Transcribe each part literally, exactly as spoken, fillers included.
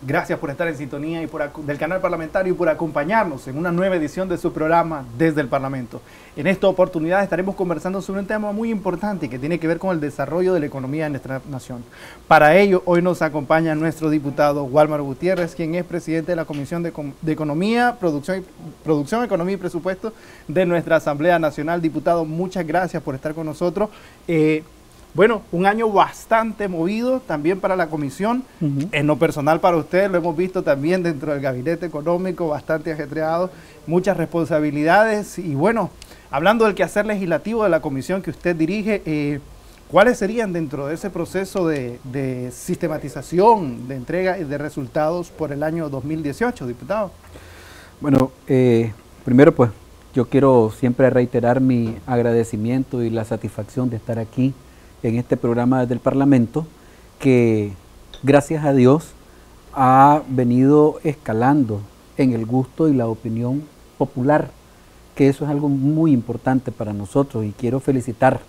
Gracias por estar en sintonía y por, del canal parlamentario y por acompañarnos en una nueva edición de su programa Desde el Parlamento. En esta oportunidad estaremos conversando sobre un tema muy importante que tiene que ver con el desarrollo de la economía de nuestra nación. Para ello, hoy nos acompaña nuestro diputado Walmar Gutiérrez, quien es presidente de la Comisión de, de Economía, Producción, Producción, Economía y Presupuesto de nuestra Asamblea Nacional. Diputado, muchas gracias por estar con nosotros. Eh, Bueno, un año bastante movido también para la comisión, uh-huh. En lo personal para usted, lo hemos visto también dentro del gabinete económico, bastante ajetreado, muchas responsabilidades y bueno, hablando del quehacer legislativo de la comisión que usted dirige, eh, ¿cuáles serían dentro de ese proceso de, de sistematización, de entrega y de resultados por el año dos mil dieciocho, diputado? Bueno, eh, primero pues yo quiero siempre reiterar mi agradecimiento y la satisfacción de estar aquí en este programa desde el Parlamento, que gracias a Dios ha venido escalando en el gusto y la opinión popular, que eso es algo muy importante para nosotros y quiero felicitar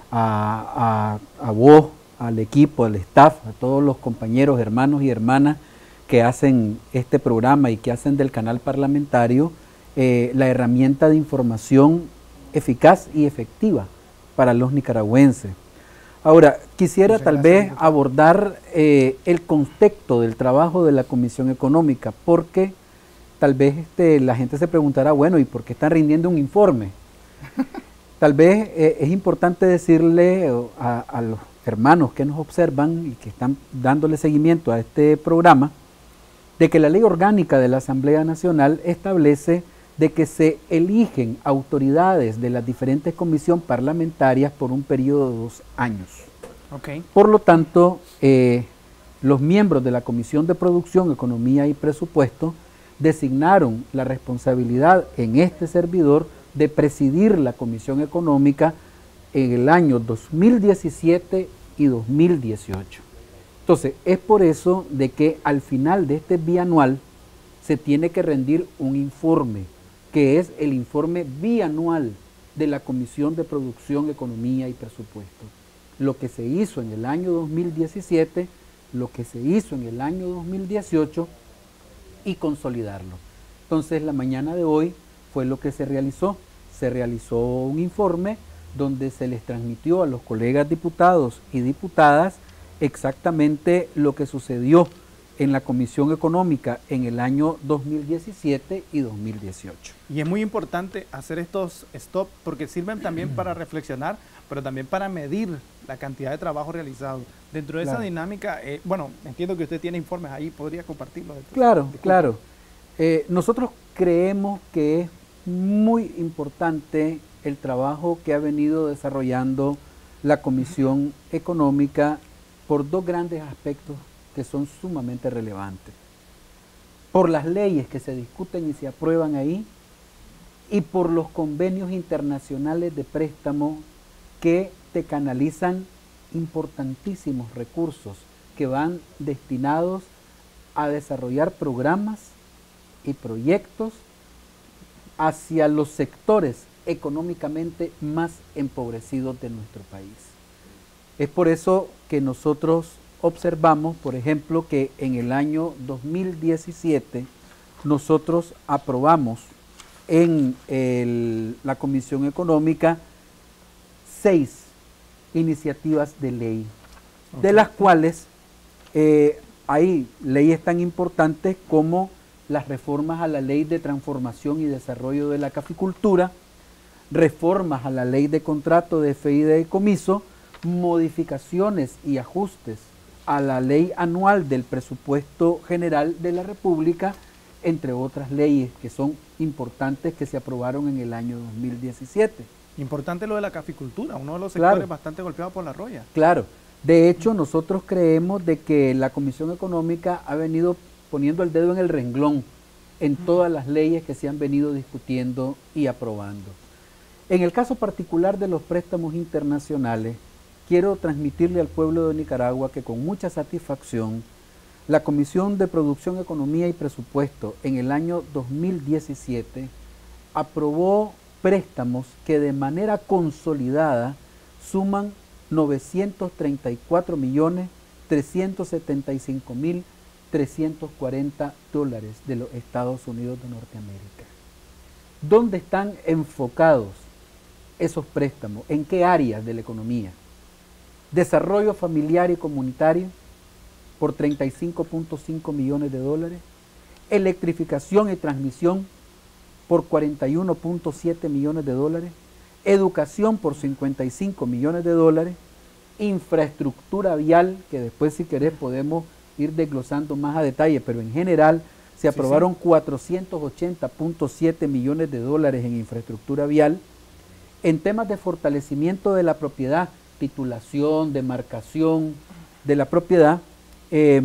a, a, a vos, al equipo, al staff, a todos los compañeros, hermanos y hermanas que hacen este programa y que hacen del canal parlamentario eh, la herramienta de información eficaz y efectiva para los nicaragüenses. Ahora, quisiera tal vez abordar eh, el contexto del trabajo de la Comisión Económica, porque tal vez este, la gente se preguntará, bueno, ¿y por qué están rindiendo un informe? Tal vez eh, es importante decirle a, a los hermanos que nos observan y que están dándole seguimiento a este programa, de que la Ley Orgánica de la Asamblea Nacional establece de que se eligen autoridades de las diferentes comisiones parlamentarias por un periodo de dos años. Okay. Por lo tanto, eh, los miembros de la Comisión de Producción, Economía y Presupuesto designaron la responsabilidad en este servidor de presidir la Comisión Económica en el año dos mil diecisiete y dos mil dieciocho. Entonces, es por eso de que al final de este bianual se tiene que rendir un informe, que es el informe bianual de la Comisión de Producción, Economía y Presupuesto. Lo que se hizo en el año dos mil diecisiete, lo que se hizo en el año dos mil dieciocho y consolidarlo. Entonces, la mañana de hoy fue lo que se realizó. Se realizó un informe donde se les transmitió a los colegas diputados y diputadas exactamente lo que sucedió en la Comisión Económica en el año dos mil diecisiete y dos mil dieciocho. Y es muy importante hacer estos stop porque sirven también para reflexionar, pero también para medir la cantidad de trabajo realizado. Dentro de claro. esa dinámica, eh, bueno, entiendo que usted tiene informes ahí, ¿podría compartirlos? Claro, Disculpe. claro. Eh, nosotros creemos que es muy importante el trabajo que ha venido desarrollando la Comisión Económica por dos grandes aspectos que son sumamente relevantes. Por las leyes que se discuten y se aprueban ahí y por los convenios internacionales de préstamo que te canalizan importantísimos recursos que van destinados a desarrollar programas y proyectos hacia los sectores económicamente más empobrecidos de nuestro país. Es por eso que nosotros observamos, por ejemplo, que en el año dos mil diecisiete nosotros aprobamos en el, la Comisión Económica seis iniciativas de ley, okay. de las cuales eh, hay leyes tan importantes como las reformas a la Ley de Transformación y Desarrollo de la Caficultura, reformas a la Ley de Contrato de Fideicomiso, modificaciones y ajustes a la Ley Anual del Presupuesto General de la República, entre otras leyes que son importantes que se aprobaron en el año dos mil diecisiete. Importante lo de la caficultura, uno de los sectores claro, bastante golpeados por la roya. Claro, de hecho nosotros creemos de que la Comisión Económica ha venido poniendo el dedo en el renglón en todas las leyes que se han venido discutiendo y aprobando. En el caso particular de los préstamos internacionales, quiero transmitirle al pueblo de Nicaragua que con mucha satisfacción la Comisión de Producción, Economía y Presupuesto en el año dos mil diecisiete aprobó préstamos que de manera consolidada suman novecientos treinta y cuatro millones trescientos setenta y cinco mil trescientos cuarenta dólares de los Estados Unidos de Norteamérica. ¿Dónde están enfocados esos préstamos? ¿En qué áreas de la economía? Desarrollo familiar y comunitario por treinta y cinco punto cinco millones de dólares. Electrificación y transmisión por cuarenta y uno punto siete millones de dólares. Educación por cincuenta y cinco millones de dólares. Infraestructura vial, que después si querés podemos ir desglosando más a detalle, pero en general se aprobaron sí, sí. cuatrocientos ochenta punto siete millones de dólares en infraestructura vial. En temas de fortalecimiento de la propiedad, titulación, demarcación de la propiedad, eh,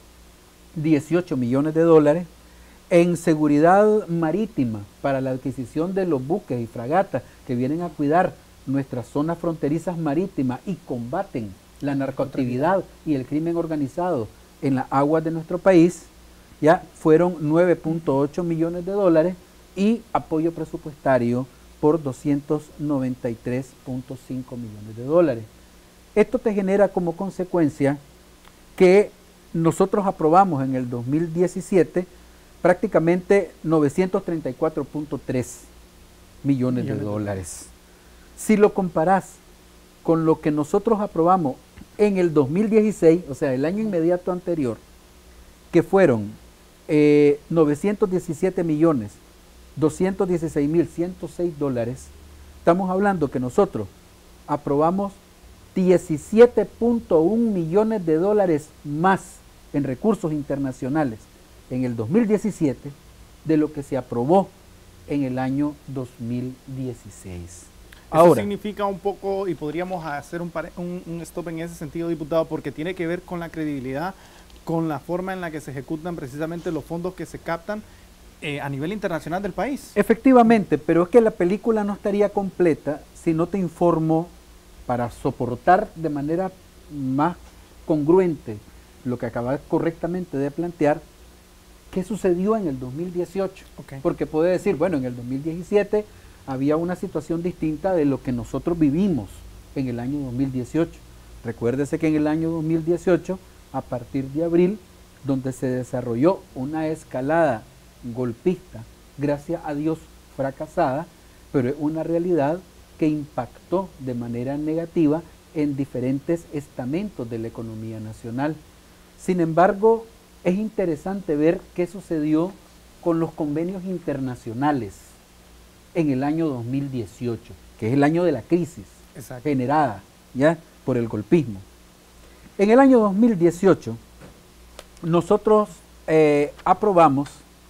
dieciocho millones de dólares. En seguridad marítima, para la adquisición de los buques y fragatas que vienen a cuidar nuestras zonas fronterizas marítimas y combaten la narcoactividad y el crimen organizado en las aguas de nuestro país, ya fueron nueve punto ocho millones de dólares y apoyo presupuestario por doscientos noventa y tres punto cinco millones de dólares. Esto te genera como consecuencia que nosotros aprobamos en el dos mil diecisiete prácticamente novecientos treinta y cuatro punto tres millones de dólares. Si lo comparás con lo que nosotros aprobamos en el dos mil dieciséis, o sea, el año inmediato anterior, que fueron eh, novecientos diecisiete millones doscientos dieciséis mil ciento seis dólares, estamos hablando que nosotros aprobamos diecisiete punto uno millones de dólares más en recursos internacionales en el dos mil diecisiete de lo que se aprobó en el año dos mil dieciséis. Ahora, eso significa un poco, y podríamos hacer un, un, un stop en ese sentido, diputado, porque tiene que ver con la credibilidad, con la forma en la que se ejecutan precisamente los fondos que se captan eh, a nivel internacional del país. Efectivamente, pero es que la película no estaría completa si no te informo para soportar de manera más congruente lo que acabas correctamente de plantear, qué sucedió en el dos mil dieciocho. Okay. Porque puede decir, bueno, en el dos mil diecisiete había una situación distinta de lo que nosotros vivimos en el año dos mil dieciocho. Recuérdese que en el año dos mil dieciocho, a partir de abril, donde se desarrolló una escalada golpista, gracias a Dios fracasada, pero es una realidad que impactó de manera negativa en diferentes estamentos de la economía nacional. Sin embargo, es interesante ver qué sucedió con los convenios internacionales en el año dos mil dieciocho, que es el año de la crisis Exacto. generada ya por el golpismo. En el año dos mil dieciocho, nosotros eh, aprobamos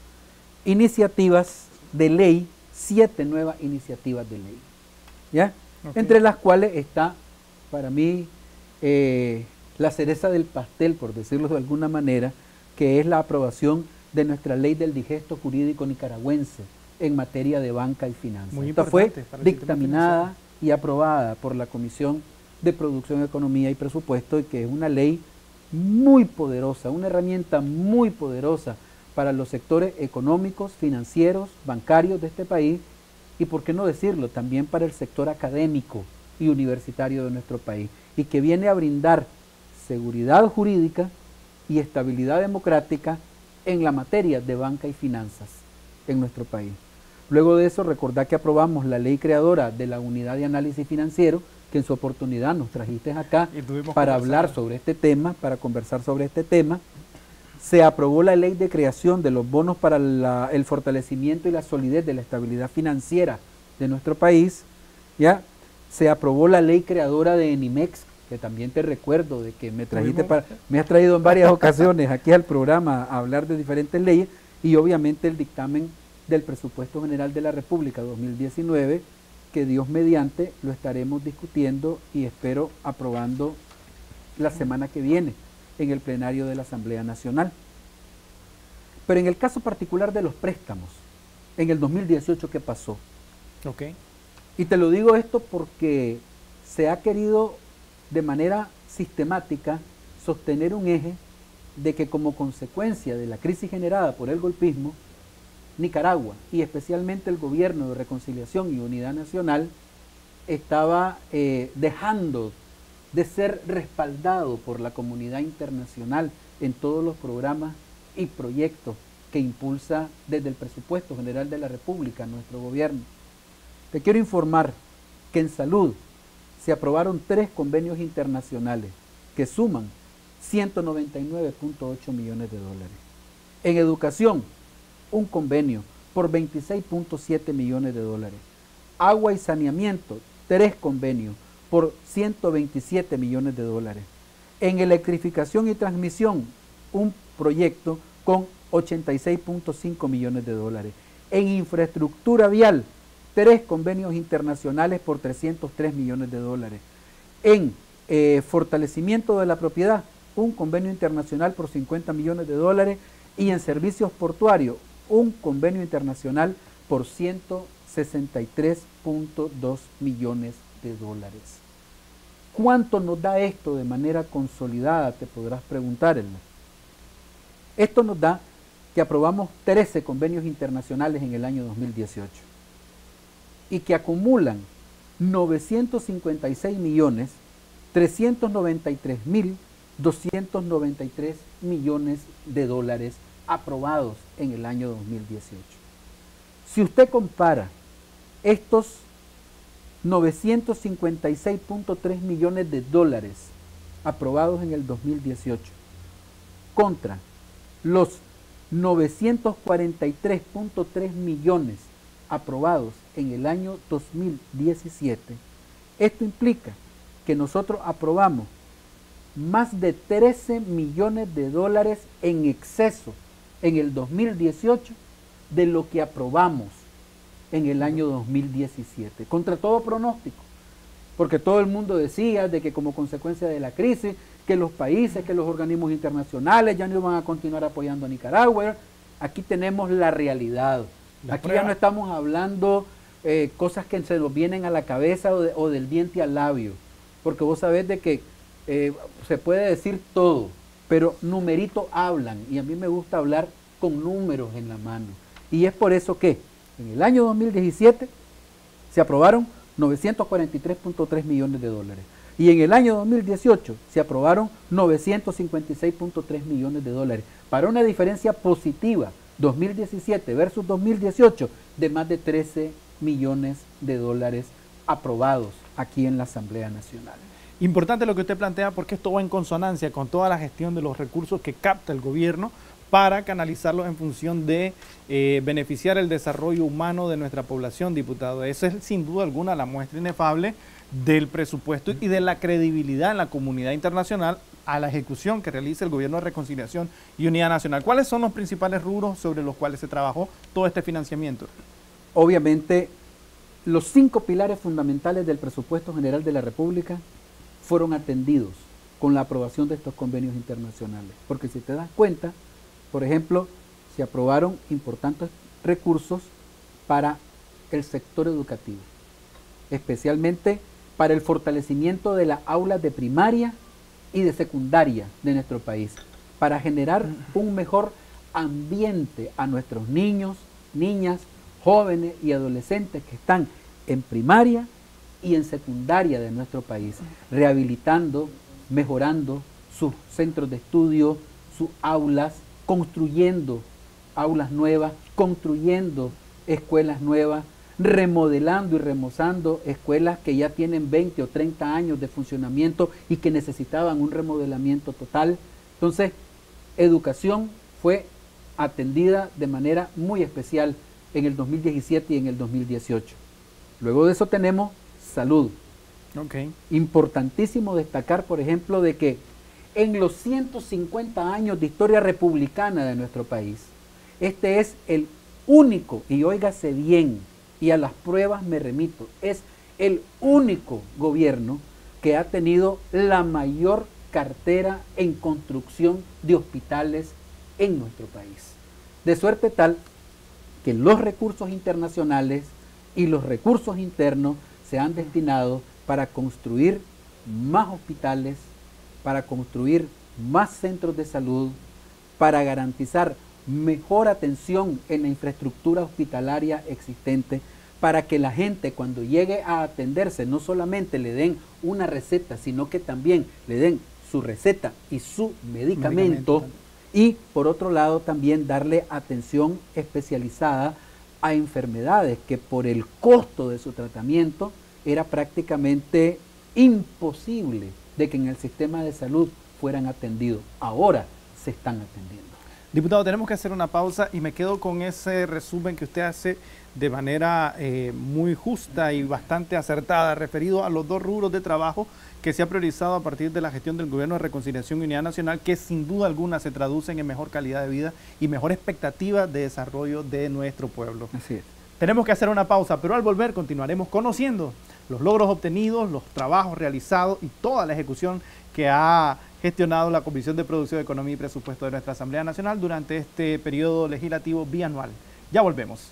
iniciativas de ley, siete nuevas iniciativas de ley, ¿ya? Okay. Entre las cuales está, para mí, eh, la cereza del pastel, por decirlo de alguna manera, que es la aprobación de nuestra ley del digesto jurídico nicaragüense en materia de banca y finanzas. Esta fue dictaminada y aprobada por la Comisión de Producción, Economía y Presupuesto, y que es una ley muy poderosa, una herramienta muy poderosa para los sectores económicos, financieros, bancarios de este país, y por qué no decirlo, también para el sector académico y universitario de nuestro país, y que viene a brindar seguridad jurídica y estabilidad democrática en la materia de banca y finanzas en nuestro país. Luego de eso, recordad que aprobamos la ley creadora de la Unidad de Análisis Financiero, que en su oportunidad nos trajiste acá para hablar sobre este tema, para conversar sobre este tema. Se aprobó la ley de creación de los bonos para la, el fortalecimiento y la solidez de la estabilidad financiera de nuestro país. ¿Ya? Se aprobó la ley creadora de Enimex, que también te recuerdo de que me trajiste para, me has traído en varias ocasiones aquí al programa a hablar de diferentes leyes, y obviamente el dictamen del Presupuesto General de la República dos mil diecinueve, que Dios mediante lo estaremos discutiendo y espero aprobando la semana que viene en el plenario de la Asamblea Nacional. Pero en el caso particular de los préstamos, en el dos mil dieciocho, ¿qué pasó? Okay. Y te lo digo esto porque se ha querido de manera sistemática sostener un eje de que como consecuencia de la crisis generada por el golpismo, Nicaragua y especialmente el Gobierno de Reconciliación y Unidad Nacional estaba eh, dejando de ser respaldado por la comunidad internacional en todos los programas y proyectos que impulsa desde el Presupuesto General de la República nuestro gobierno. Te quiero informar que en salud se aprobaron tres convenios internacionales que suman ciento noventa y nueve punto ocho millones de dólares. En educación, un convenio por veintiséis punto siete millones de dólares. Agua y saneamiento, tres convenios por ciento veintisiete millones de dólares. En electrificación y transmisión, un proyecto con ochenta y seis punto cinco millones de dólares. En infraestructura vial, tres convenios internacionales por trescientos tres millones de dólares. En eh, fortalecimiento de la propiedad, un convenio internacional por cincuenta millones de dólares. Y en servicios portuarios, un convenio internacional por ciento sesenta y tres punto dos millones de dólares. ¿Cuánto nos da esto de manera consolidada? Te podrás preguntar, Elmer. Esto nos da que aprobamos trece convenios internacionales en el año dos mil dieciocho y que acumulan novecientos cincuenta y seis millones trescientos noventa y tres mil doscientos noventa y tres millones de dólares aprobados en el año dos mil dieciocho. Si usted compara estos novecientos cincuenta y seis punto tres millones de dólares aprobados en el dos mil dieciocho contra los novecientos cuarenta y tres punto tres millones aprobados en el año dos mil diecisiete, esto implica que nosotros aprobamos más de trece millones de dólares en exceso en el dos mil dieciocho de lo que aprobamos en el año dos mil diecisiete, contra todo pronóstico, porque todo el mundo decía de que como consecuencia de la crisis, que los países, que los organismos internacionales ya no iban a continuar apoyando a Nicaragua. Aquí tenemos la realidad. La Aquí prueba. Ya no estamos hablando eh, cosas que se nos vienen a la cabeza o, de, o del diente al labio, porque vos sabés de que eh, se puede decir todo, pero numeritos hablan, y a mí me gusta hablar con números en la mano. Y es por eso que en el año dos mil diecisiete se aprobaron novecientos cuarenta y tres punto tres millones de dólares. Y en el año dos mil dieciocho se aprobaron novecientos cincuenta y seis punto tres millones de dólares, para una diferencia positiva dos mil diecisiete versus dos mil dieciocho de más de trece millones de dólares aprobados aquí en la Asamblea Nacional. Importante lo que usted plantea, porque esto va en consonancia con toda la gestión de los recursos que capta el gobierno para canalizarlos en función de eh, beneficiar el desarrollo humano de nuestra población, diputado. Esa es sin duda alguna la muestra inefable del presupuesto y de la credibilidad en la comunidad internacional a la ejecución que realiza el Gobierno de Reconciliación y Unidad Nacional. ¿Cuáles son los principales rubros sobre los cuales se trabajó todo este financiamiento? Obviamente, los cinco pilares fundamentales del presupuesto general de la República fueron atendidos con la aprobación de estos convenios internacionales. Porque si te das cuenta, por ejemplo, se aprobaron importantes recursos para el sector educativo, especialmente para el fortalecimiento de las aulas de primaria y de secundaria de nuestro país, para generar un mejor ambiente a nuestros niños, niñas, jóvenes y adolescentes que están en primaria y en secundaria de nuestro país, rehabilitando, mejorando sus centros de estudio, sus aulas, construyendo aulas nuevas, construyendo escuelas nuevas, remodelando y remozando escuelas que ya tienen veinte o treinta años de funcionamiento y que necesitaban un remodelamiento total. Entonces, educación fue atendida de manera muy especial en el dos mil diecisiete y en el dos mil dieciocho. Luego de eso tenemos salud. Okay. Importantísimo destacar, por ejemplo, de que en los ciento cincuenta años de historia republicana de nuestro país, este es el único, y óigase bien, y a las pruebas me remito, es el único gobierno que ha tenido la mayor cartera en construcción de hospitales en nuestro país. De suerte tal que los recursos internacionales y los recursos internos se han destinado para construir más hospitales, para construir más centros de salud, para garantizar mejor atención en la infraestructura hospitalaria existente, para que la gente cuando llegue a atenderse no solamente le den una receta, sino que también le den su receta y su medicamento, medicamento. Y por otro lado también darle atención especializada a enfermedades que por el costo de su tratamiento era prácticamente imposible de que en el sistema de salud fueran atendidos. Ahora se están atendiendo. Diputado, tenemos que hacer una pausa y me quedo con ese resumen que usted hace de manera eh, muy justa y bastante acertada, referido a los dos rubros de trabajo que se ha priorizado a partir de la gestión del Gobierno de Reconciliación y Unidad Nacional, que sin duda alguna se traducen en mejor calidad de vida y mejor expectativa de desarrollo de nuestro pueblo. Así es. Tenemos que hacer una pausa, pero al volver continuaremos conociendo los logros obtenidos, los trabajos realizados y toda la ejecución que ha gestionado la Comisión de Producción, Economía y Presupuesto de nuestra Asamblea Nacional durante este periodo legislativo bianual. Ya volvemos.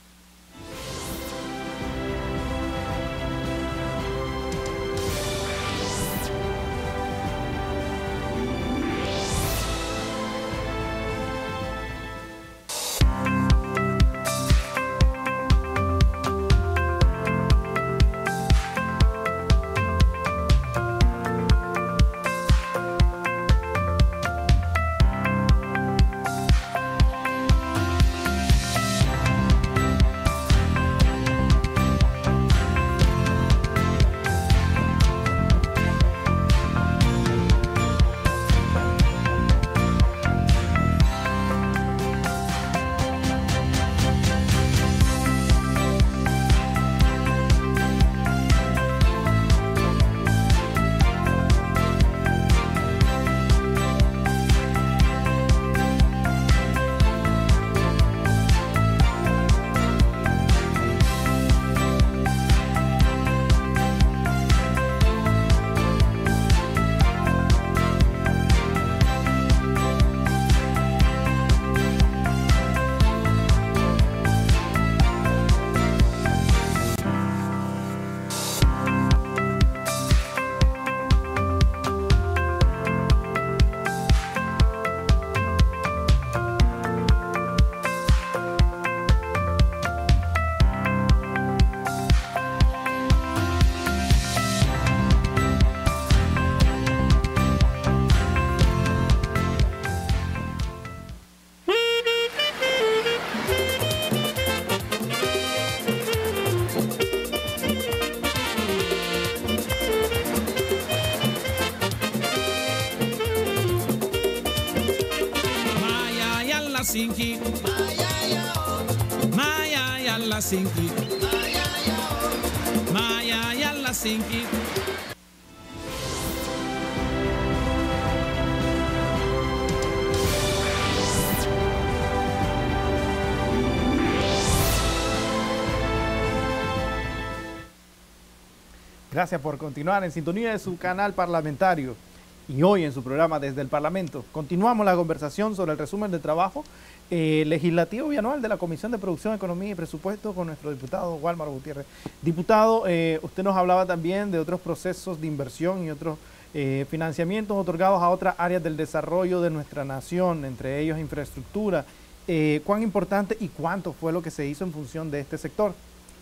Sinki, Maya ya la Sinki, Maya ya la Sinki. Gracias por continuar en sintonía de su canal parlamentario. Y hoy en su programa Desde el Parlamento continuamos la conversación sobre el resumen de trabajo eh, legislativo bianual de la Comisión de Producción, Economía y Presupuesto con nuestro diputado Wálmaro Gutiérrez. Diputado, eh, usted nos hablaba también de otros procesos de inversión y otros eh, financiamientos otorgados a otras áreas del desarrollo de nuestra nación, entre ellos infraestructura. Eh, ¿Cuán importante y cuánto fue lo que se hizo en función de este sector?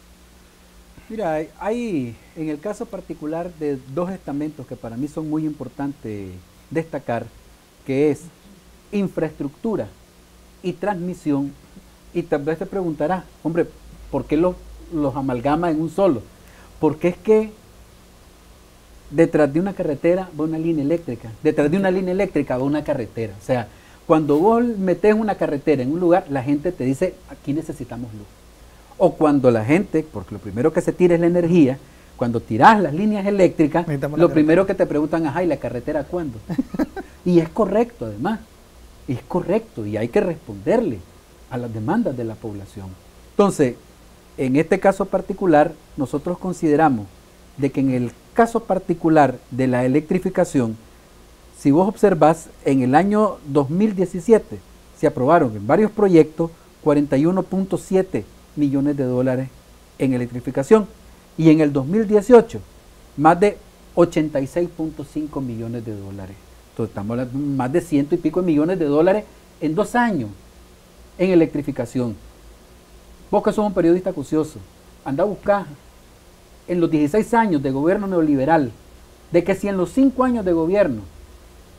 Mira, hay, hay en el caso particular de dos estamentos que para mí son muy importantes destacar, que es infraestructura y transmisión. Y tal vez te preguntarás, hombre, ¿por qué los, los amalgama en un solo? Porque es que detrás de una carretera va una línea eléctrica, detrás de una línea eléctrica va una carretera. O sea, cuando vos metes una carretera en un lugar, la gente te dice, aquí necesitamos luz. O cuando la gente, porque lo primero que se tira es la energía, cuando tiras las líneas eléctricas, lo primero que te preguntan, ajá, ¿y la carretera cuándo? Y es correcto además, es correcto y hay que responderle a las demandas de la población. Entonces, en este caso particular, nosotros consideramos de que en el caso particular de la electrificación, si vos observás, en el año dos mil diecisiete se aprobaron en varios proyectos cuarenta y uno punto siete millones de dólares en electrificación y en el dos mil dieciocho más de ochenta y seis punto cinco millones de dólares. Entonces estamos hablando de más de ciento y pico de millones de dólares en dos años en electrificación. Vos que sos un periodista acucioso, anda a buscar en los dieciséis años de gobierno neoliberal, de que si en los cinco años de gobierno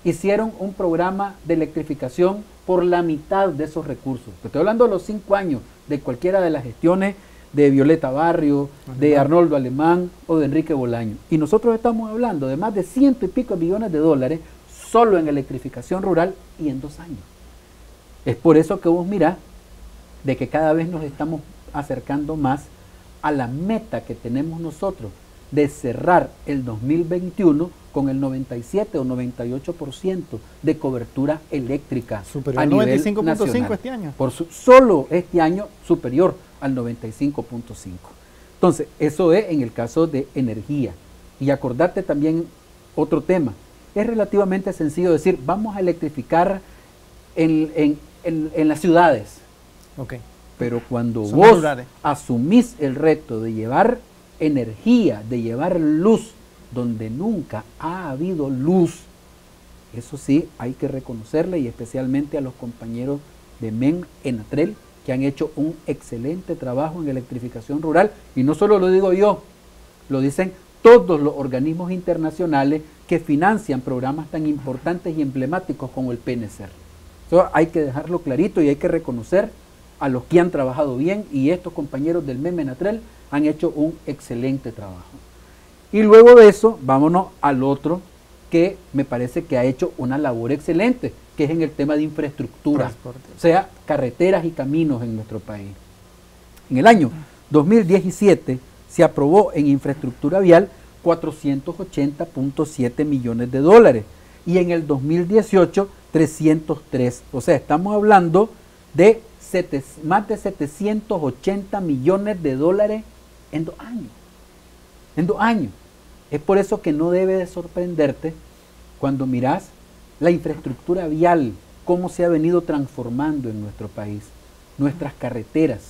hicieron un programa de electrificación por la mitad de esos recursos. Estoy hablando de los cinco años de cualquiera de las gestiones de Violeta Barrio, de Arnoldo Alemán o de Enrique Bolaño. Y nosotros estamos hablando de más de ciento y pico millones de dólares solo en electrificación rural y en dos años. Es por eso que vos mirás de que cada vez nos estamos acercando más a la meta que tenemos nosotros de cerrar el dos mil veintiuno con el noventa y siete o noventa y ocho por ciento de cobertura eléctrica superior a al nivel noventa y cinco punto cinco nacional. este año. Por su, solo este año superior al noventa y cinco punto cinco. Entonces, eso es en el caso de energía. Y acordate también otro tema. Es relativamente sencillo decir, vamos a electrificar en, en, en, en las ciudades. Ok. Pero cuando Son vos rurales. asumís el reto de llevar energía, de llevar luz, donde nunca ha habido luz, eso sí hay que reconocerle, y especialmente a los compañeros de M E N Enatrel, que han hecho un excelente trabajo en electrificación rural, y no solo lo digo yo, lo dicen todos los organismos internacionales que financian programas tan importantes y emblemáticos como el P N C E R. Eso hay que dejarlo clarito y hay que reconocer a los que han trabajado bien, y estos compañeros del M E M Enatrel han hecho un excelente trabajo. Y luego de eso, vámonos al otro que me parece que ha hecho una labor excelente, que es en el tema de infraestructura, Transporte. o sea, carreteras y caminos en nuestro país. En el año dos mil diecisiete se aprobó en infraestructura vial cuatrocientos ochenta punto siete millones de dólares y en el dos mil dieciocho trescientos tres, o sea, estamos hablando de sete, más de setecientos ochenta millones de dólares en dos años. En dos años. Es por eso que no debe de sorprenderte cuando mirás la infraestructura vial, cómo se ha venido transformando en nuestro país, nuestras carreteras.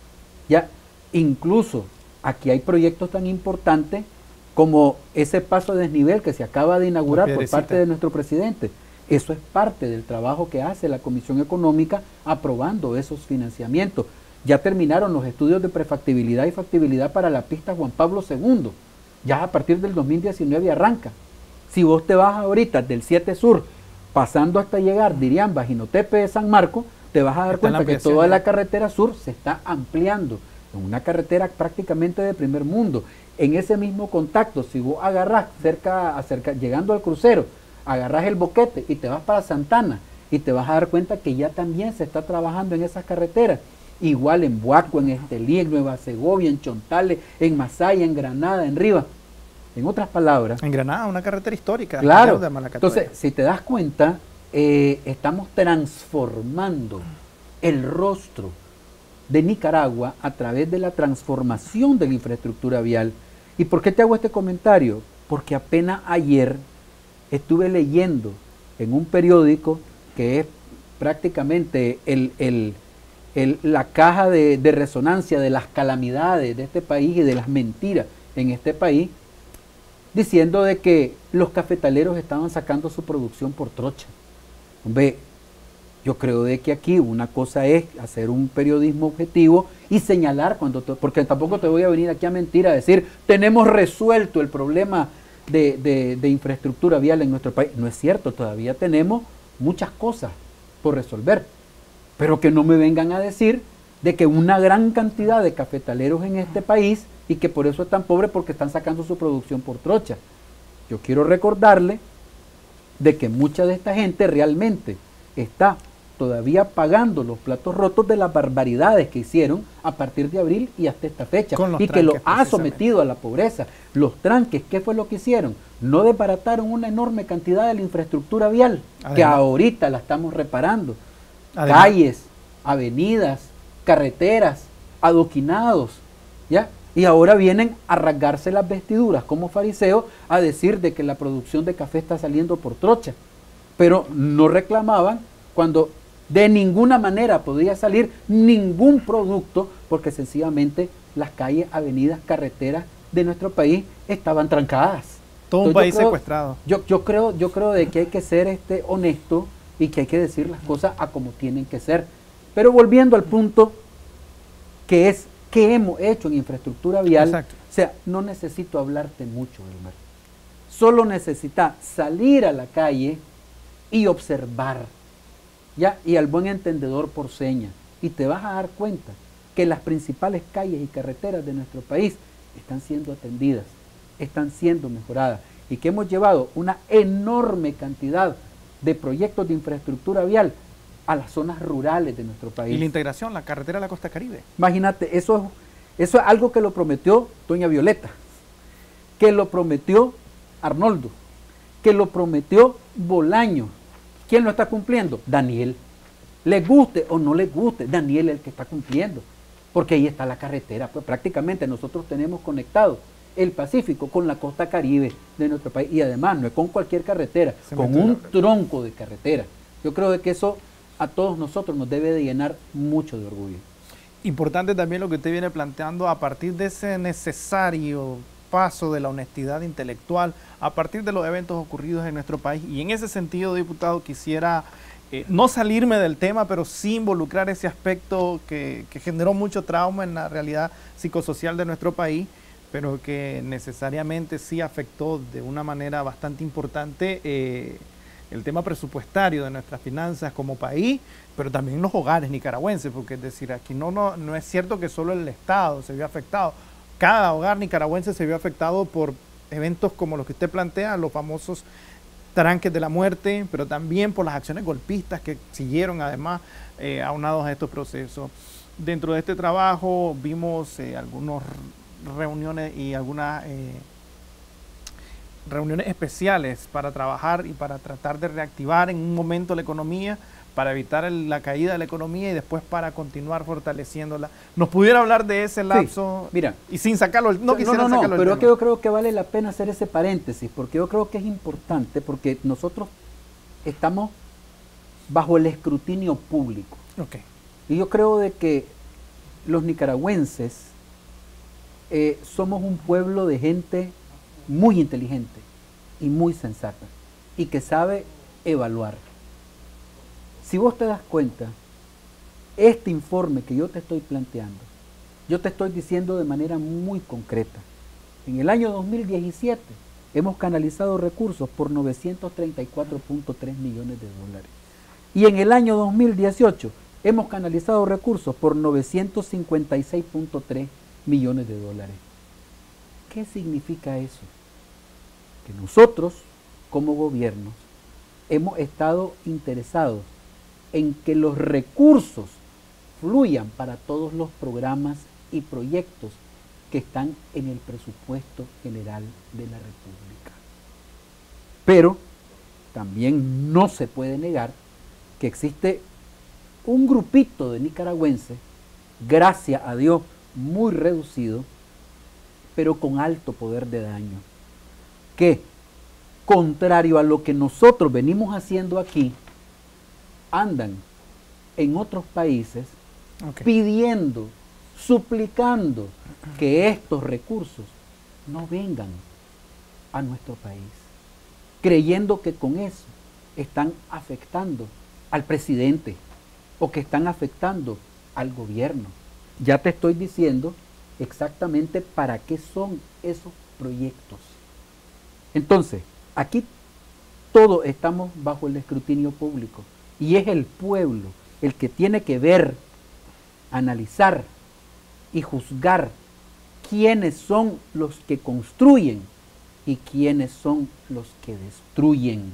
Ya, incluso aquí hay proyectos tan importantes como ese paso a desnivel que se acaba de inaugurar por parte de nuestro presidente. Eso es parte del trabajo que hace la Comisión Económica aprobando esos financiamientos. Ya terminaron los estudios de prefactibilidad y factibilidad para la pista Juan Pablo segundo. Ya a partir del dos mil diecinueve arranca. Si vos te vas ahorita del siete Sur, pasando hasta llegar, dirían, Bajinotepe de San Marcos, te vas a dar cuenta que toda la carretera sur se está ampliando. En una carretera prácticamente de primer mundo. En ese mismo contacto, si vos agarrás cerca, cerca, llegando al crucero, agarrás el boquete y te vas para Santana, y te vas a dar cuenta que ya también se está trabajando en esas carreteras. Igual en Buaco, en Estelí, en Nueva Segovia, en Chontales, en Masaya, en Granada, en Rivas. En otras palabras. En Granada, una carretera histórica. Claro. Entonces, si te das cuenta, eh, estamos transformando el rostro de Nicaragua a través de la transformación de la infraestructura vial. ¿Y por qué te hago este comentario? Porque apenas ayer estuve leyendo en un periódico que es prácticamente el, el, el, la caja de, de resonancia de las calamidades de este país y de las mentiras en este país, diciendo de que los cafetaleros estaban sacando su producción por trocha. Hombre, yo creo de que aquí una cosa es hacer un periodismo objetivo y señalar cuando, te, porque tampoco te voy a venir aquí a mentir, a decir, tenemos resuelto el problema de, de, de infraestructura vial en nuestro país. No es cierto, todavía tenemos muchas cosas por resolver, pero que no me vengan a decir de que una gran cantidad de cafetaleros en este país y que por eso están pobres porque están sacando su producción por trocha. Yo quiero recordarle de que mucha de esta gente realmente está todavía pagando los platos rotos de las barbaridades que hicieron a partir de abril y hasta esta fecha, y que lo ha sometido a la pobreza. Los tranques, ¿qué fue lo que hicieron? No desbarataron una enorme cantidad de la infraestructura vial, además, que ahorita la estamos reparando. Además, calles, avenidas, carreteras, adoquinados, ¿ya? Y ahora vienen a rasgarse las vestiduras como fariseos a decir de que la producción de café está saliendo por trocha, pero no reclamaban cuando de ninguna manera podía salir ningún producto porque sencillamente las calles, avenidas, carreteras de nuestro país estaban trancadas. Todo un Entonces, país yo creo, secuestrado. Yo, yo, creo, yo creo de que hay que ser este, honesto y que hay que decir las cosas a como tienen que ser. Pero volviendo al punto que es que hemos hecho en infraestructura vial, exacto, o sea, no necesito hablarte mucho, Elmer. Solo necesitas salir a la calle y observar, ¿ya? Y al buen entendedor por señas. Y te vas a dar cuenta que las principales calles y carreteras de nuestro país están siendo atendidas, están siendo mejoradas y que hemos llevado una enorme cantidad de proyectos de infraestructura vial a las zonas rurales de nuestro país. Y la integración, la carretera de la costa Caribe. Imagínate, eso, eso es algo que lo prometió doña Violeta, que lo prometió Arnoldo, que lo prometió Bolaño. ¿Quién lo está cumpliendo? Daniel. Le guste o no le guste, Daniel es el que está cumpliendo, porque ahí está la carretera. Pues prácticamente nosotros tenemos conectado el Pacífico con la costa Caribe de nuestro país, y además no es con cualquier carretera, Se con un tronco de carretera. Yo creo que eso a todos nosotros nos debe de llenar mucho de orgullo. Importante también lo que usted viene planteando a partir de ese necesario paso de la honestidad intelectual, a partir de los eventos ocurridos en nuestro país. Y en ese sentido, diputado, quisiera eh, no salirme del tema, pero sí involucrar ese aspecto que, que generó mucho trauma en la realidad psicosocial de nuestro país, pero que necesariamente sí afectó de una manera bastante importante eh, el tema presupuestario de nuestras finanzas como país, pero también los hogares nicaragüenses, porque es decir, aquí no, no, no es cierto que solo el Estado se vio afectado. Cada hogar nicaragüense se vio afectado por eventos como los que usted plantea, los famosos tranques de la muerte, pero también por las acciones golpistas que siguieron además eh, aunados a estos procesos. Dentro de este trabajo vimos eh, algunas reuniones y algunas eh, reuniones especiales para trabajar y para tratar de reactivar en un momento la economía, para evitar el, la caída de la economía y después para continuar fortaleciéndola. ¿Nos pudiera hablar de ese lapso? Sí, mira, y sin sacarlo, no quisiera no, no, sacarlo no, pero yo creo que vale la pena hacer ese paréntesis, porque yo creo que es importante, porque nosotros estamos bajo el escrutinio público. Okay. Y yo creo de que los nicaragüenses eh, somos un pueblo de gente muy inteligente y muy sensata, y que sabe evaluar. Si vos te das cuenta, este informe que yo te estoy planteando, yo te estoy diciendo de manera muy concreta. En el año dos mil diecisiete hemos canalizado recursos por novecientos treinta y cuatro punto tres millones de dólares. Y en el año dos mil dieciocho hemos canalizado recursos por novecientos cincuenta y seis punto tres millones de dólares. ¿Qué significa eso? Que nosotros, como gobierno, hemos estado interesados en que los recursos fluyan para todos los programas y proyectos que están en el presupuesto general de la República. Pero también no se puede negar que existe un grupito de nicaragüenses, gracias a Dios, muy reducido, pero con alto poder de daño, que, contrario a lo que nosotros venimos haciendo aquí, andan en otros países okay. pidiendo, suplicando que estos recursos no vengan a nuestro país, creyendo que con eso están afectando al presidente o que están afectando al gobierno. Ya te estoy diciendo exactamente para qué son esos proyectos. Entonces, aquí todos estamos bajo el escrutinio público. Y es el pueblo el que tiene que ver, analizar y juzgar quiénes son los que construyen y quiénes son los que destruyen.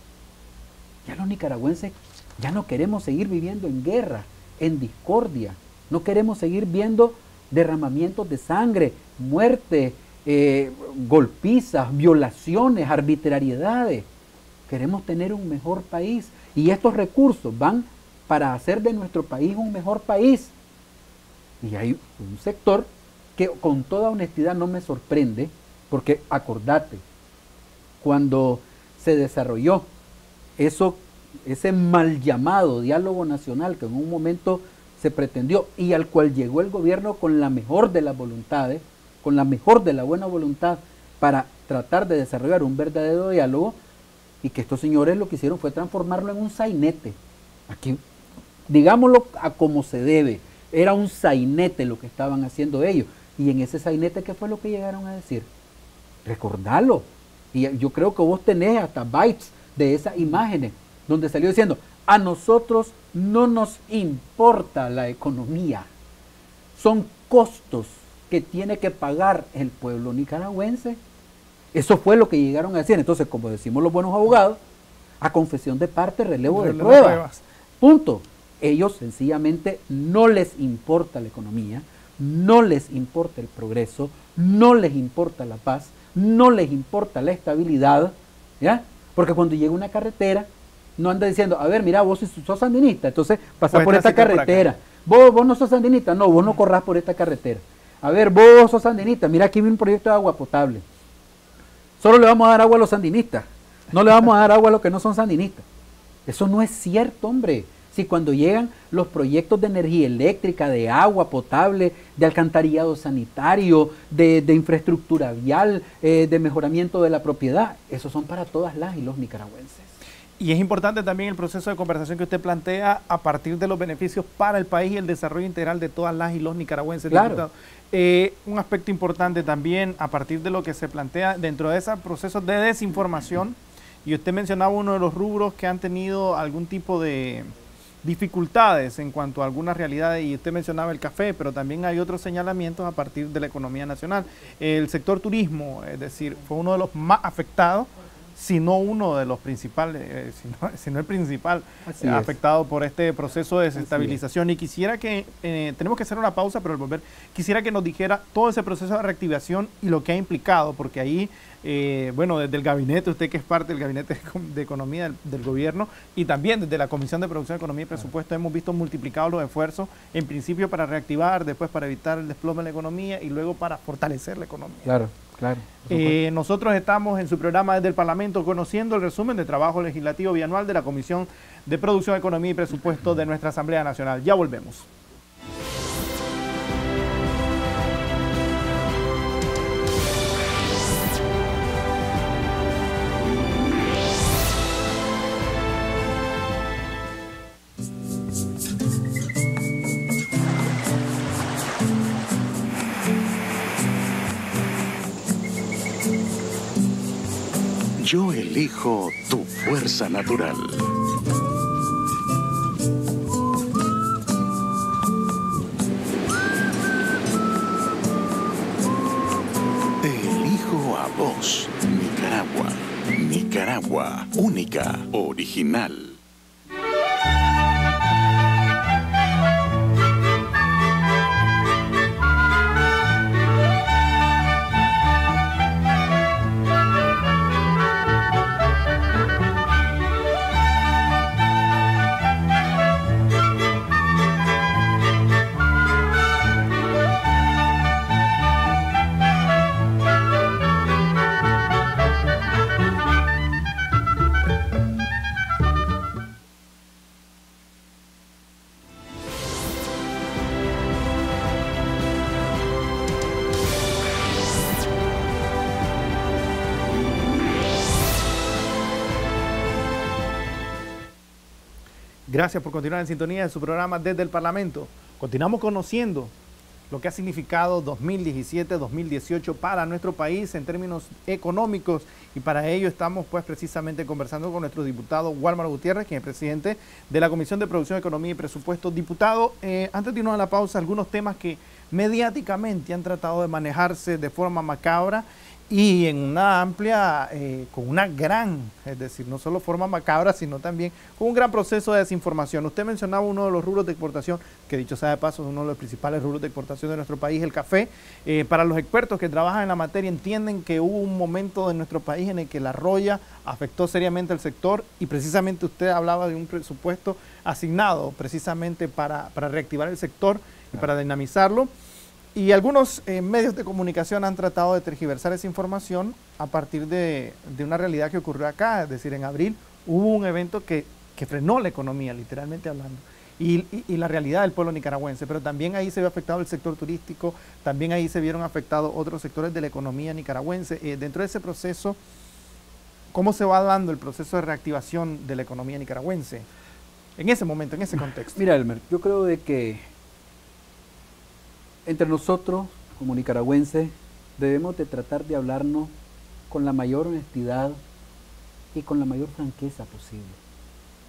Ya los nicaragüenses ya no queremos seguir viviendo en guerra, en discordia. No queremos seguir viendo derramamientos de sangre, muerte, eh, golpizas, violaciones, arbitrariedades. Queremos tener un mejor país. Y estos recursos van para hacer de nuestro país un mejor país. Y hay un sector que con toda honestidad no me sorprende, porque acordate, cuando se desarrolló eso, ese mal llamado diálogo nacional que en un momento se pretendió y al cual llegó el gobierno con la mejor de las voluntades, con la mejor de la buena voluntad para tratar de desarrollar un verdadero diálogo, y que estos señores lo que hicieron fue transformarlo en un sainete. Aquí, digámoslo a como se debe, era un sainete lo que estaban haciendo ellos. Y en ese sainete, ¿qué fue lo que llegaron a decir? Recordalo. Y yo creo que vos tenés hasta bytes de esas imágenes. donde salió diciendo, a nosotros no nos importa la economía, son costos que tiene que pagar el pueblo nicaragüense. Eso fue lo que llegaron a decir. Entonces, como decimos los buenos abogados, a confesión de parte, relevo, relevo de pruebas. pruebas. Punto. Ellos sencillamente no les importa la economía, no les importa el progreso, no les importa la paz, no les importa la estabilidad, ¿ya? Porque cuando llega una carretera, no anda diciendo, a ver, mira, vos sos sandinista, entonces pasa por esta carretera. Vos, vos no sos sandinista, no, vos no corrás por esta carretera. A ver, vos sos sandinista, mira, aquí viene un proyecto de agua potable. Solo le vamos a dar agua a los sandinistas, no le vamos a dar agua a los que no son sandinistas. Eso no es cierto, hombre. Si cuando llegan los proyectos de energía eléctrica, de agua potable, de alcantarillado sanitario, de, de infraestructura vial, eh, de mejoramiento de la propiedad, esos son para todas las y los nicaragüenses. Y es importante también el proceso de conversación que usted plantea a partir de los beneficios para el país y el desarrollo integral de todas las y los nicaragüenses. Claro. Eh, un aspecto importante también a partir de lo que se plantea dentro de ese proceso de desinformación, y usted mencionaba uno de los rubros que han tenido algún tipo de dificultades en cuanto a algunas realidades, y usted mencionaba el café, pero también hay otros señalamientos a partir de la economía nacional. El sector turismo, es decir, fue uno de los más afectados, si no uno de los principales, eh, si, no, si no el principal eh, afectado por este proceso de desestabilización. Y quisiera que, eh, tenemos que hacer una pausa, pero al volver, quisiera que nos dijera todo ese proceso de reactivación y lo que ha implicado, porque ahí, eh, bueno, desde el gabinete, usted que es parte del gabinete de economía del, del gobierno, y también desde la Comisión de Producción, Economía y Presupuesto, hemos visto multiplicados los esfuerzos, en principio para reactivar, después para evitar el desplome de la economía y luego para fortalecer la economía. Claro. Claro, eh, nosotros estamos en su programa desde el Parlamento conociendo el resumen de trabajo legislativo bianual de la Comisión de Producción, Economía y Presupuesto de nuestra Asamblea Nacional. Ya volvemos. Yo elijo tu fuerza natural. Te elijo a vos, Nicaragua. Nicaragua, única, original. Gracias por continuar en sintonía de su programa Desde el Parlamento. Continuamos conociendo lo que ha significado dos mil diecisiete dos mil dieciocho para nuestro país en términos económicos, y para ello estamos pues precisamente conversando con nuestro diputado Wálmaro Gutiérrez, quien es presidente de la Comisión de Producción, Economía y Presupuesto. Diputado, eh, antes de irnos a la pausa, algunos temas que mediáticamente han tratado de manejarse de forma macabra y en una amplia, eh, con una gran, es decir, no solo forma macabra, sino también con un gran proceso de desinformación. Usted mencionaba uno de los rubros de exportación, que dicho sea de paso, es uno de los principales rubros de exportación de nuestro país, el café. Eh, para los expertos que trabajan en la materia, entienden que hubo un momento en nuestro país en el que la roya afectó seriamente al sector, y precisamente usted hablaba de un presupuesto asignado precisamente para, para reactivar el sector y para dinamizarlo. Y algunos eh, medios de comunicación han tratado de tergiversar esa información a partir de, de una realidad que ocurrió acá. Es decir, en abril hubo un evento que, que frenó la economía, literalmente hablando, y, y, y la realidad del pueblo nicaragüense. Pero también ahí se vio afectado el sector turístico, también ahí se vieron afectados otros sectores de la economía nicaragüense. Eh, dentro de ese proceso, ¿cómo se va dando el proceso de reactivación de la economía nicaragüense en ese momento, en ese contexto? Mira, Elmer, yo creo de que entre nosotros, como nicaragüenses, debemos de tratar de hablarnos con la mayor honestidad y con la mayor franqueza posible.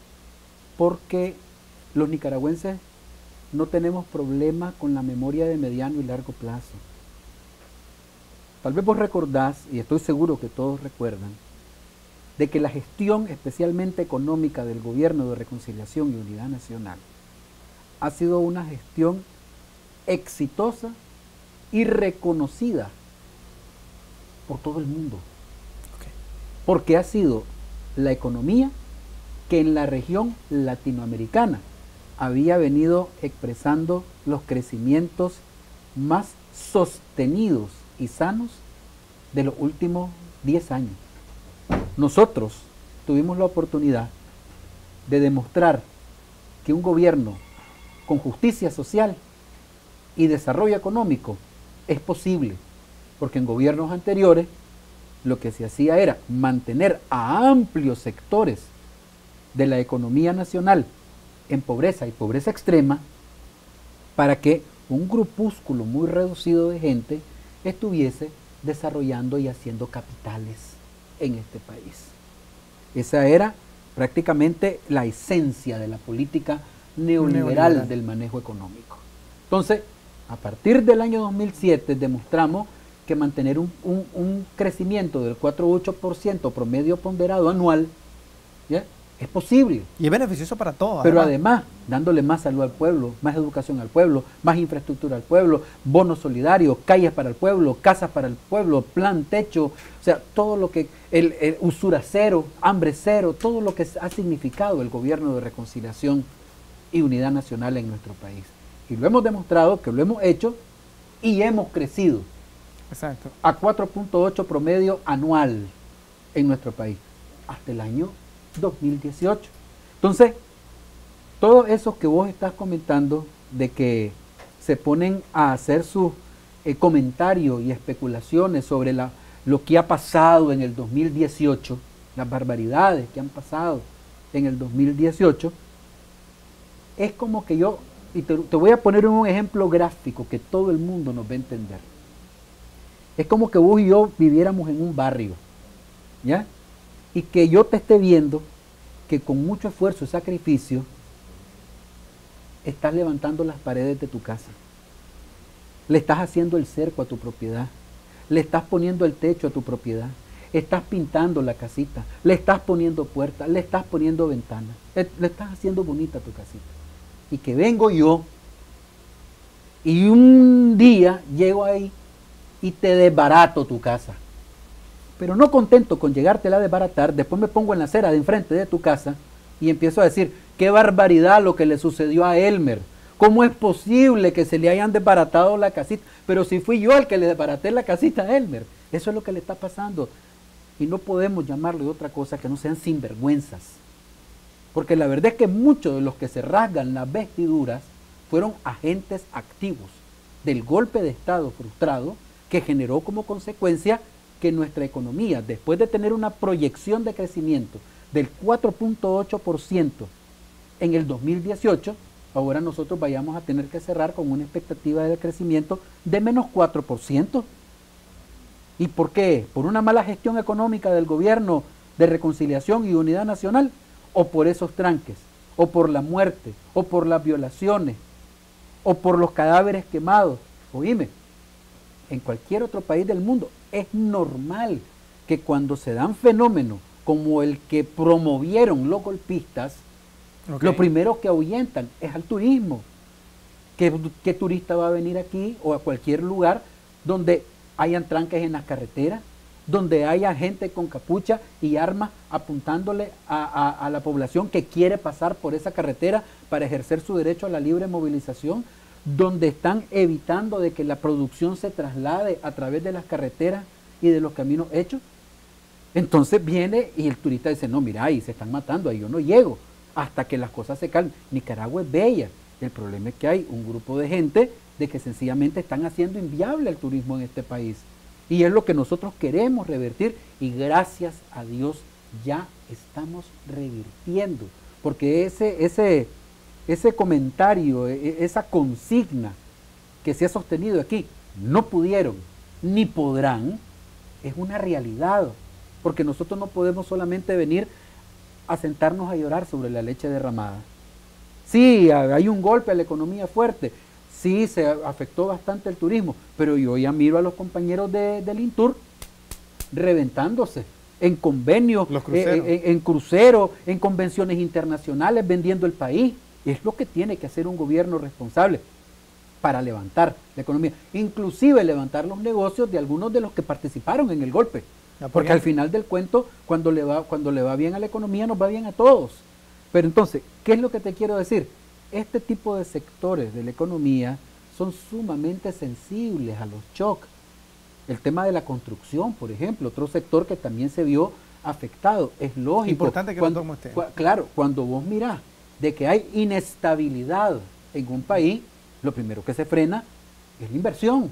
porque los nicaragüenses no tenemos problema con la memoria de mediano y largo plazo. Tal vez vos recordás, y estoy seguro que todos recuerdan, de que la gestión especialmente económica del Gobierno de Reconciliación y Unidad Nacional ha sido una gestión exitosa y reconocida por todo el mundo. Okay. Porque ha sido la economía que en la región latinoamericana había venido expresando los crecimientos más sostenidos y sanos de los últimos diez años. Nosotros tuvimos la oportunidad de demostrar que un gobierno con justicia social y desarrollo económico es posible, porque en gobiernos anteriores lo que se hacía era mantener a amplios sectores de la economía nacional en pobreza y pobreza extrema para que un grupúsculo muy reducido de gente estuviese desarrollando y haciendo capitales en este país. Esa era prácticamente la esencia de la política neoliberal, neoliberal del manejo económico. Entonces, a partir del año dos mil siete demostramos que mantener un, un, un crecimiento del cuatro coma ocho por ciento promedio ponderado anual, ¿ya?, es posible. Y es beneficioso para todos. Pero además, además, dándole más salud al pueblo, más educación al pueblo, más infraestructura al pueblo, bonos solidarios, calles para el pueblo, casas para el pueblo, plan, techo, o sea, todo lo que, el, el usura cero, hambre cero, todo lo que ha significado el Gobierno de Reconciliación y Unidad Nacional en nuestro país. Y lo hemos demostrado, que lo hemos hecho y hemos crecido. Exacto. A cuatro punto ocho promedio anual en nuestro país, hasta el año dos mil dieciocho. Entonces, todos esos que vos estás comentando, de que se ponen a hacer sus eh, comentarios y especulaciones sobre la, lo que ha pasado en el dos mil dieciocho, las barbaridades que han pasado en el dos mil dieciocho, es como que yo, y te, te voy a poner un ejemplo gráfico que todo el mundo nos va a entender. Es como que vos y yo viviéramos en un barrio, ¿ya? Y que yo te esté viendo que con mucho esfuerzo y sacrificio estás levantando las paredes de tu casa, le estás haciendo el cerco a tu propiedad, le estás poniendo el techo a tu propiedad, estás pintando la casita, le estás poniendo puertas, le estás poniendo ventanas, le estás haciendo bonita tu casita. Y que vengo yo y un día llego ahí y te desbarato tu casa. Pero no contento con llegártela a desbaratar, después me pongo en la acera de enfrente de tu casa y empiezo a decir, qué barbaridad lo que le sucedió a Elmer. ¿Cómo es posible que se le hayan desbaratado la casita? Pero si fui yo el que le desbaraté la casita a Elmer. Eso es lo que le está pasando. Y no podemos llamarle otra cosa que no sean sinvergüenzas. Porque la verdad es que muchos de los que se rasgan las vestiduras fueron agentes activos del golpe de Estado frustrado que generó como consecuencia que nuestra economía, después de tener una proyección de crecimiento del cuatro punto ocho por ciento en el dos mil dieciocho, ahora nosotros vayamos a tener que cerrar con una expectativa de crecimiento de menos cuatro por ciento. ¿Y por qué? ¿Por una mala gestión económica del Gobierno de Reconciliación y Unidad Nacional? ¿O por esos tranques? ¿O por la muerte? ¿O por las violaciones? ¿O por los cadáveres quemados? Oíme, en cualquier otro país del mundo es normal que cuando se dan fenómenos como el que promovieron los golpistas, okay, lo primero que ahuyentan es al turismo. ¿Qué, qué turista va a venir aquí o a cualquier lugar donde hayan tranques en las carreteras, donde haya gente con capucha y armas apuntándole a, a, a la población que quiere pasar por esa carretera para ejercer su derecho a la libre movilización, donde están evitando de que la producción se traslade a través de las carreteras y de los caminos hechos? Entonces viene y el turista dice, no, mira, ahí se están matando, ahí yo no llego, hasta que las cosas se calmen. Nicaragua es bella, el problema es que hay un grupo de gente de que sencillamente están haciendo inviable el turismo en este país. Y es lo que nosotros queremos revertir y gracias a Dios ya estamos revirtiendo, porque ese, ese, ese comentario, esa consigna que se ha sostenido aquí, no pudieron ni podrán, es una realidad, porque nosotros no podemos solamente venir a sentarnos a llorar sobre la leche derramada. Sí, hay un golpe a la economía fuerte, sí, se afectó bastante el turismo, pero yo ya miro a los compañeros de, del Intur reventándose en convenios, Los cruceros. eh, en, en cruceros, en convenciones internacionales, vendiendo el país. Es lo que tiene que hacer un gobierno responsable para levantar la economía, inclusive levantar los negocios de algunos de los que participaron en el golpe. Porque al final del cuento, cuando le va, cuando le va bien a la economía, nos va bien a todos. Pero entonces, ¿qué es lo que te quiero decir? Este tipo de sectores de la economía son sumamente sensibles a los shocks. El tema de la construcción, por ejemplo, otro sector que también se vio afectado. Es lógico. Importante que cuando, lo tome usted. cu Claro, cuando vos mirás de que hay inestabilidad en un país, lo primero que se frena es la inversión.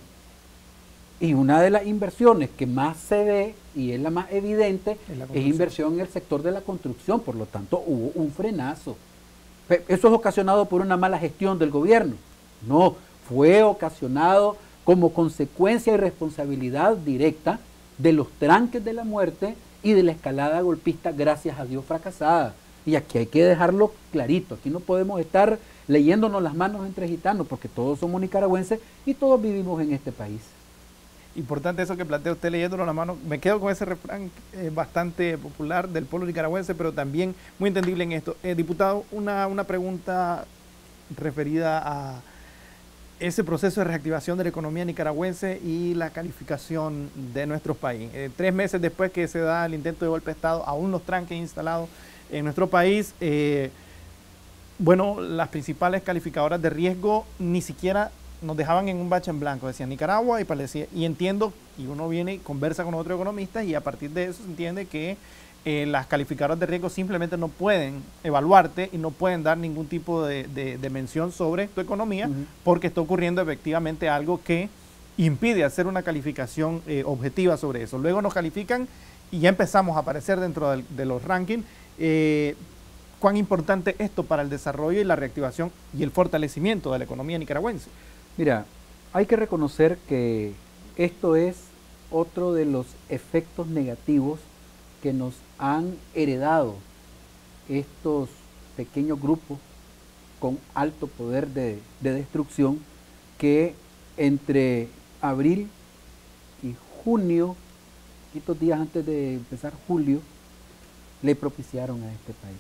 Y una de las inversiones que más se ve y es la más evidente es, es inversión en el sector de la construcción. Por lo tanto, hubo un frenazo. ¿Eso es ocasionado por una mala gestión del gobierno? No, fue ocasionado como consecuencia y responsabilidad directa de los tranques de la muerte y de la escalada golpista, gracias a Dios, fracasada. Y aquí hay que dejarlo clarito. Aquí no podemos estar leyéndonos las manos entre gitanos, porque todos somos nicaragüenses y todos vivimos en este país. Importante eso que plantea usted leyéndolo la mano. Me quedo con ese refrán eh, bastante popular del pueblo nicaragüense, pero también muy entendible en esto. Eh, diputado, una, una pregunta referida a ese proceso de reactivación de la economía nicaragüense y la calificación de nuestro país. Eh, tres meses después que se da el intento de golpe de Estado, aún los tranques instalados en nuestro país, eh, bueno, las principales calificadoras de riesgo ni siquiera nos dejaban en un bache en blanco, decían Nicaragua y parecía, y entiendo, y uno viene y conversa con otros economistas y a partir de eso se entiende que eh, las calificadoras de riesgo simplemente no pueden evaluarte y no pueden dar ningún tipo de, de, de mención sobre tu economía, uh-huh, porque está ocurriendo efectivamente algo que impide hacer una calificación eh, objetiva sobre eso. Luego nos califican y ya empezamos a aparecer dentro del, de los rankings. Eh, ¿Cuán importante esto para el desarrollo y la reactivación y el fortalecimiento de la economía nicaragüense? Mira, hay que reconocer que esto es otro de los efectos negativos que nos han heredado estos pequeños grupos con alto poder de, de destrucción que entre abril y junio, poquitos días antes de empezar julio, le propiciaron a este país.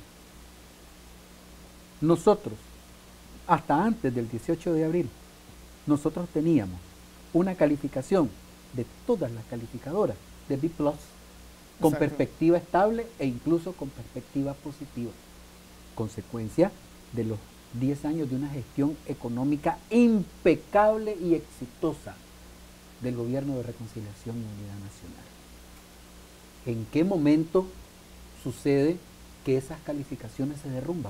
Nosotros, hasta antes del dieciocho de abril, nosotros teníamos una calificación de todas las calificadoras de B plus, con Exacto. perspectiva estable e incluso con perspectiva positiva, consecuencia de los diez años de una gestión económica impecable y exitosa del Gobierno de Reconciliación y Unidad Nacional. ¿En qué momento sucede que esas calificaciones se derrumban?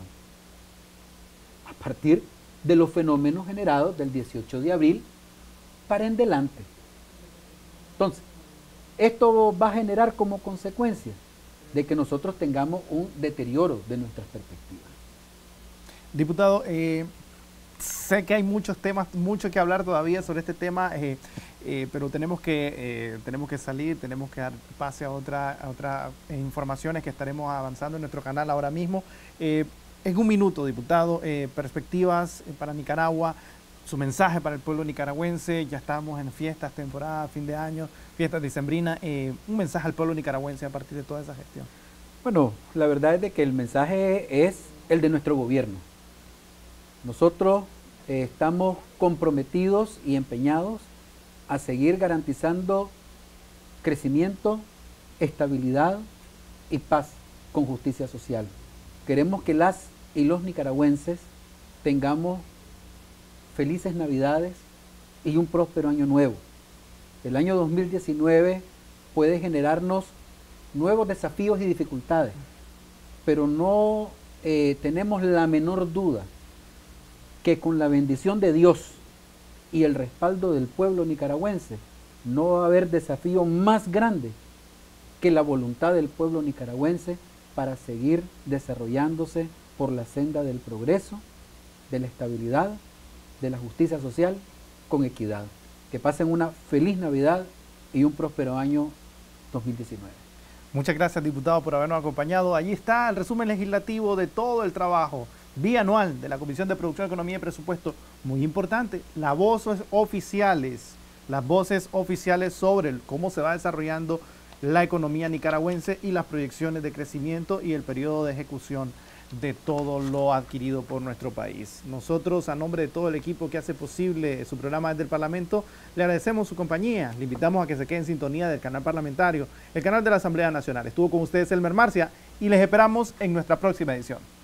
A partir de los fenómenos generados del dieciocho de abril para en delante. Entonces, esto va a generar como consecuencia de que nosotros tengamos un deterioro de nuestras perspectivas. Diputado, eh, sé que hay muchos temas, mucho que hablar todavía sobre este tema, eh, eh, pero tenemos que, eh, tenemos que salir, tenemos que dar pase a otras a otra, eh, informaciones que estaremos avanzando en nuestro canal ahora mismo. Eh, en un minuto, diputado, eh, perspectivas para Nicaragua, su mensaje para el pueblo nicaragüense. Ya estamos en fiestas, temporada, fin de año, fiestas decembrinas. Eh, un mensaje al pueblo nicaragüense a partir de toda esa gestión. Bueno, la verdad es de que el mensaje es el de nuestro gobierno. Nosotros eh, estamos comprometidos y empeñados a seguir garantizando crecimiento, estabilidad y paz con justicia social. Queremos que las y los nicaragüenses tengamos felices Navidades y un próspero año nuevo. El año dos mil diecinueve puede generarnos nuevos desafíos y dificultades, pero no eh, tenemos la menor duda que con la bendición de Dios y el respaldo del pueblo nicaragüense no va a haber desafío más grande que la voluntad del pueblo nicaragüense para seguir desarrollándose por la senda del progreso, de la estabilidad, de la justicia social con equidad. Que pasen una feliz Navidad y un próspero año dos mil diecinueve. Muchas gracias, diputado, por habernos acompañado. Allí está el resumen legislativo de todo el trabajo bianual de la Comisión de Producción, Economía y Presupuesto. Muy importante, las voces oficiales, las voces oficiales sobre el, cómo se va desarrollando la economía nicaragüense y las proyecciones de crecimiento y el periodo de ejecución de todo lo adquirido por nuestro país. Nosotros, a nombre de todo el equipo que hace posible su programa desde el Parlamento, le agradecemos su compañía. Le invitamos a que se quede en sintonía del canal parlamentario, el canal de la Asamblea Nacional. Estuvo con ustedes Elmer Marcia y les esperamos en nuestra próxima edición.